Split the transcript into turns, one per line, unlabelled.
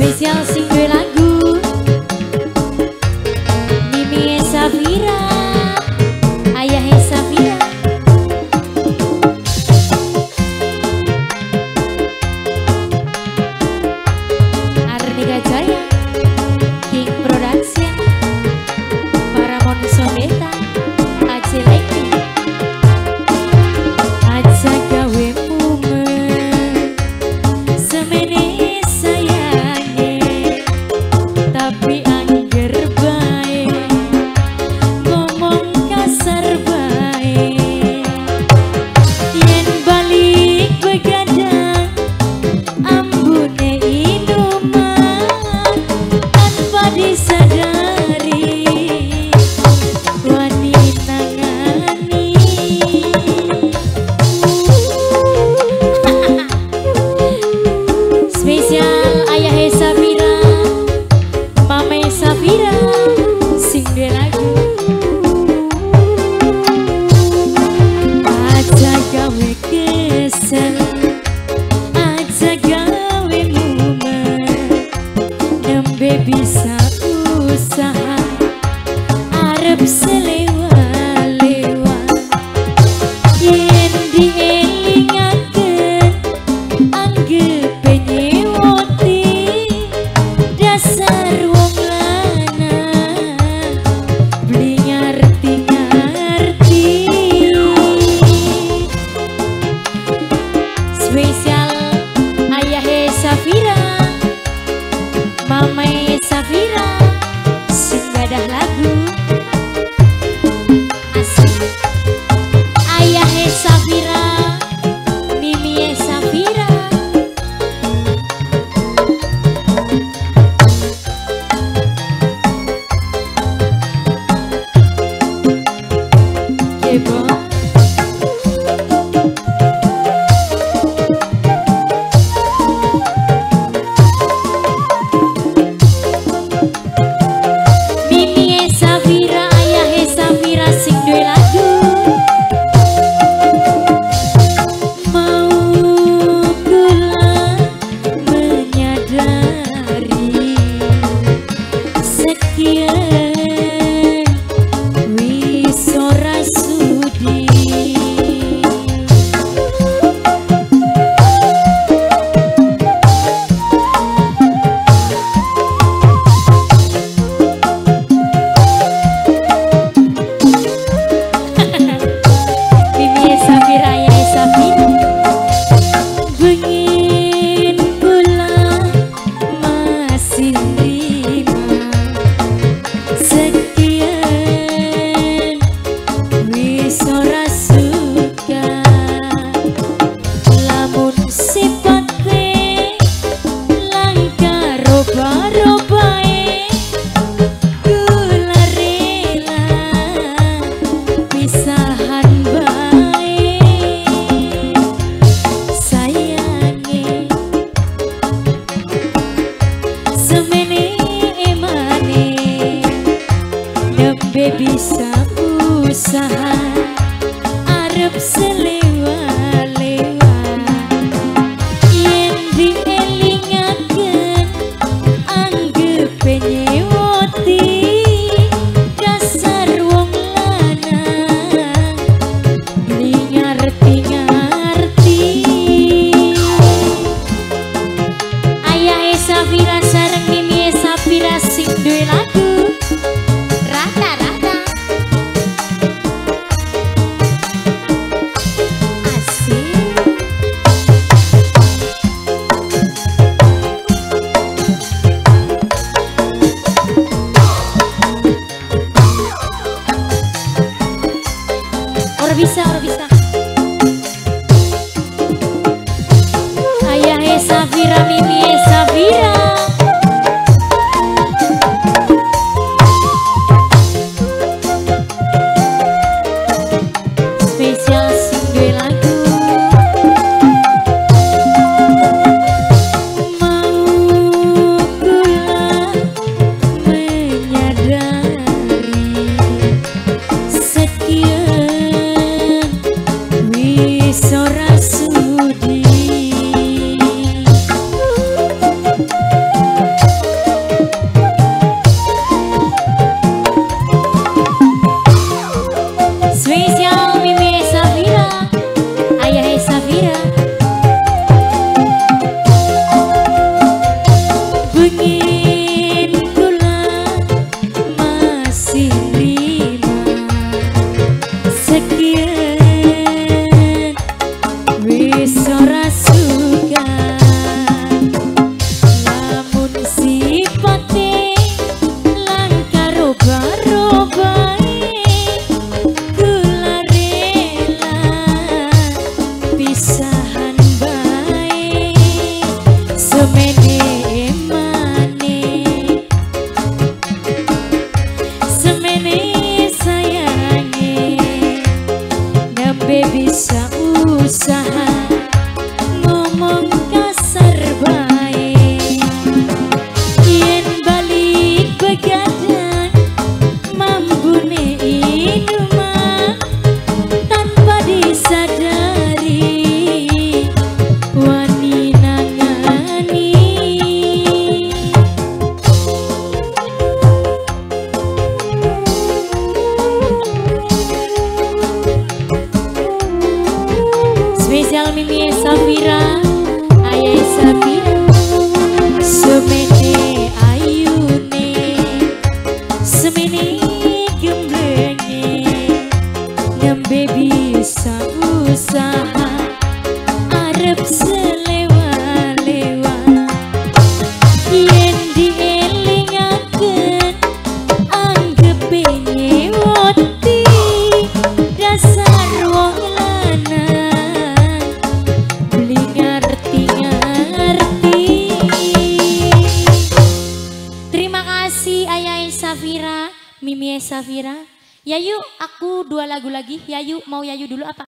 Spesial sing duwe lagu Mimi Safira, Ayah Safira. Arnika Jaya, King Production, Paramount Soneta, Aceh Leki, aja gawe mumet, semene sayange, tapi angger bae, ngomong kasar bae, yen balik begadang, ambune inuman, tanpa disadari, wani nangani. Spesial Ayah Safira, Mama Safira, sing duwe lagu aja gawe kesel, aja gawe mumet, nembe bisa usaha arep selewa-lewa, yen dielingaken anggep nyewoti, dasar wong lanang beli ngerti-ngerti. Spesial Ayah Safira, Mama Safira, sing gadah lagu asik. Ayah Safira, Mimi Safira. Kebo Mimi Safira, Ayah Safira, sing duwe lagu mau kula menyadari sekian wis ora sudi. Mimi Safira, Ayah Safira, pengen kula masih nerima sekian wis ora suka, lamun sipate langka roba-robae, kula rela pisahan bae, sayange semene emane, nembe bisa usaha arep selewa-lewa, yen dielingaken anggep nyewoti, dasar wong lanang beli ngerti-ngerti. Ayah Safira sareng Mimi Safira, sing duwe lagu rata-rata asik. Ora bisa, ora bisa. Ayah Safira, Mimi Safira. Spesial sing duwe lagu mau kula menyadari sekian wis ora sudi. semene mane, semene sayange, nembe bisa usaha ngomong kasar bae, yen balik begadang mambune inuma tanpa disadari wani nangani. Spesial Mimi Safira, Ayah Safira, semene ayune, semene gemblenge, nembe bisa usaha arep selewa-lewa, yen dielingaken anggepe nyewoti dasar wong lanang beli ngerti-ngerti. Terima kasih Ayah Safira, Mimi Safira. Yayu, aku 2 lagu lagi. Yayu, mau Yayu dulu apa?